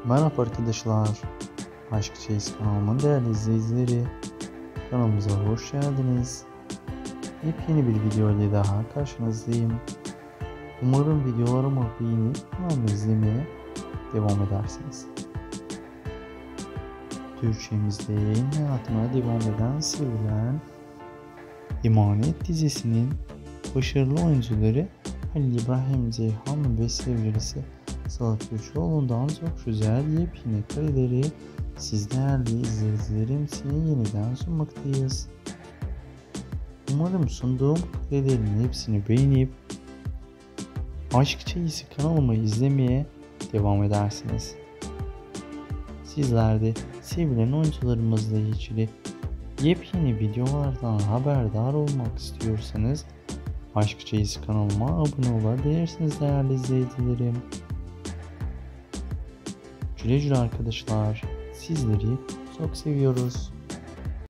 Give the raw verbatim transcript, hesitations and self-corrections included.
Merhaba arkadaşlar, Aşk Çeyiz kanalımın değerli izleyicileri, kanalımıza hoş geldiniz. Yepyeni bir video ile daha karşınızdayım. Umarım videolarımı beğenip kanalımı izlemeye devam edersiniz. Türkçemizde yayın hayatına devam eden sevilen Emanet dizisinin başarılı oyuncuları Halil İbrahim Ceyhan ve sevgilisi Sıla Türkoğlu'ndan çok güzel yepyeni kareleri siz değerli izleyicilerim için yeniden sunmaktayız. Umarım sunduğum karelerin hepsini beğenip Aşk Çeyizi kanalımı izlemeye devam edersiniz. Sizler de sevilen oyuncularımızla ilgili yepyeni videolardan haberdar olmak istiyorsanız Aşk Çeyizi kanalıma abone olabilirsiniz değerli izleyicilerim. Güle güle arkadaşlar. Sizleri çok seviyoruz.